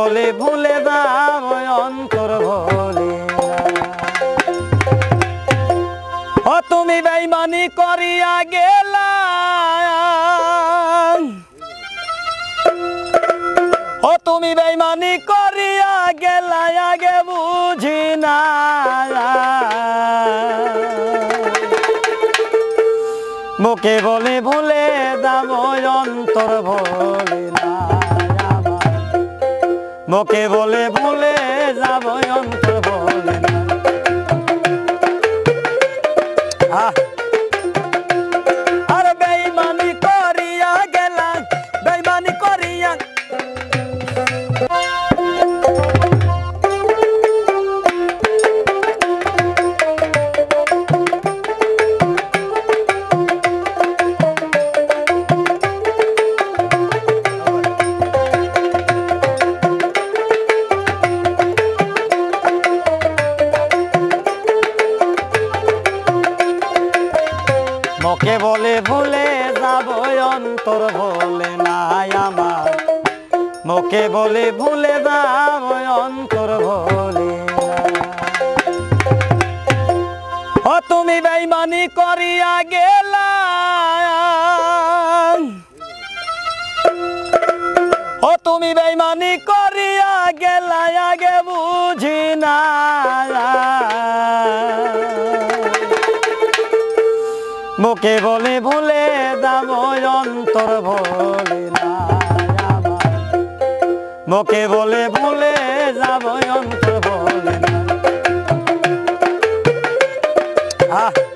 বলে ভুলে যাব অন্তর ভোলে ও তুমি বেঈমানি করিয়া গেলা ও তুমি বেঈমানি করিয়া গেলা আগে বুঝি না মুখে বলে ভুলে যাব অন্তর ভোলে না মুখে বলে ভুলে যাব অন্তর ভোলে না আর বেঈমানি করিয়া গেলা বেঈমানি করিয়া মুখে বলে ভুলে যাব অন্তর ভোলে না আমার মুখে বলে ভুলে যাব অন্তর ভোলে ও তুমি বেঈমানি করিয়া গেলা ও তুমি বেঈমানি করিয়া গেলা আগে বুঝি না মুখে বলে ভুলে যাব অন্তর ভোলে না মুখে বলে ভুলে যাব অন্তর ভোলে না